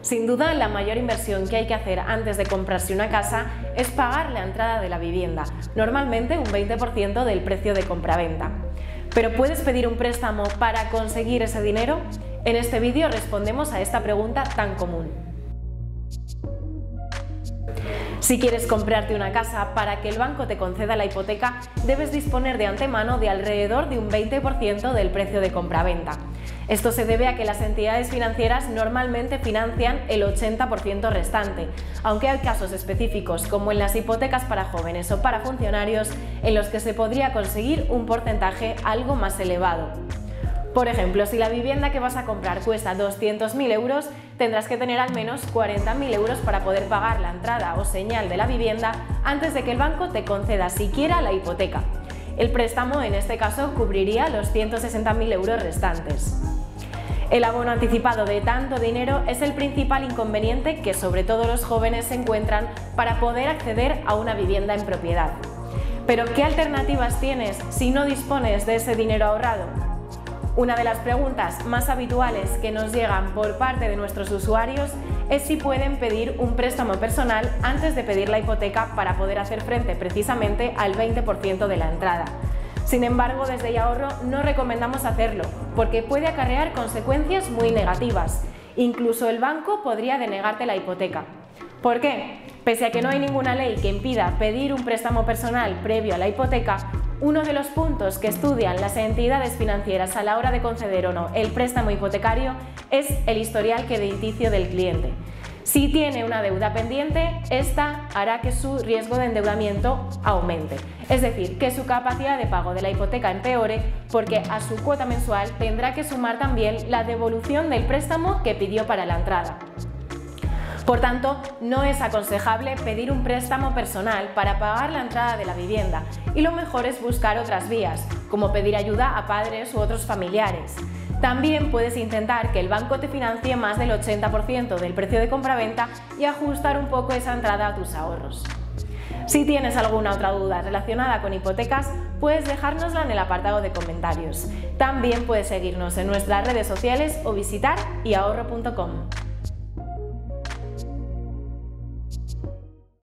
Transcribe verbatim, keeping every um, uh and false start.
Sin duda, la mayor inversión que hay que hacer antes de comprarse una casa es pagar la entrada de la vivienda, normalmente un veinte por ciento del precio de compraventa. ¿Pero puedes pedir un préstamo para conseguir ese dinero? En este vídeo respondemos a esta pregunta tan común. Si quieres comprarte una casa para que el banco te conceda la hipoteca, debes disponer de antemano de alrededor de un veinte por ciento del precio de compraventa. Esto se debe a que las entidades financieras normalmente financian el ochenta por ciento restante, aunque hay casos específicos, como en las hipotecas para jóvenes o para funcionarios, en los que se podría conseguir un porcentaje algo más elevado. Por ejemplo, si la vivienda que vas a comprar cuesta doscientos mil euros, tendrás que tener al menos cuarenta mil euros para poder pagar la entrada o señal de la vivienda antes de que el banco te conceda siquiera la hipoteca. El préstamo en este caso cubriría los ciento sesenta mil euros restantes. El abono anticipado de tanto dinero es el principal inconveniente que sobre todo los jóvenes se encuentran para poder acceder a una vivienda en propiedad. Pero ¿qué alternativas tienes si no dispones de ese dinero ahorrado? Una de las preguntas más habituales que nos llegan por parte de nuestros usuarios es si pueden pedir un préstamo personal antes de pedir la hipoteca para poder hacer frente precisamente al veinte por ciento de la entrada. Sin embargo, desde Yahorro no recomendamos hacerlo porque puede acarrear consecuencias muy negativas. Incluso el banco podría denegarte la hipoteca. ¿Por qué? Pese a que no hay ninguna ley que impida pedir un préstamo personal previo a la hipoteca, uno de los puntos que estudian las entidades financieras a la hora de conceder o no el préstamo hipotecario es el historial crediticio del cliente. Si tiene una deuda pendiente, esta hará que su riesgo de endeudamiento aumente, es decir, que su capacidad de pago de la hipoteca empeore porque a su cuota mensual tendrá que sumar también la devolución del préstamo que pidió para la entrada. Por tanto, no es aconsejable pedir un préstamo personal para pagar la entrada de la vivienda y lo mejor es buscar otras vías, como pedir ayuda a padres u otros familiares. También puedes intentar que el banco te financie más del ochenta por ciento del precio de compraventa y ajustar un poco esa entrada a tus ahorros. Si tienes alguna otra duda relacionada con hipotecas, puedes dejárnosla en el apartado de comentarios. También puedes seguirnos en nuestras redes sociales o visitar yahorro punto com.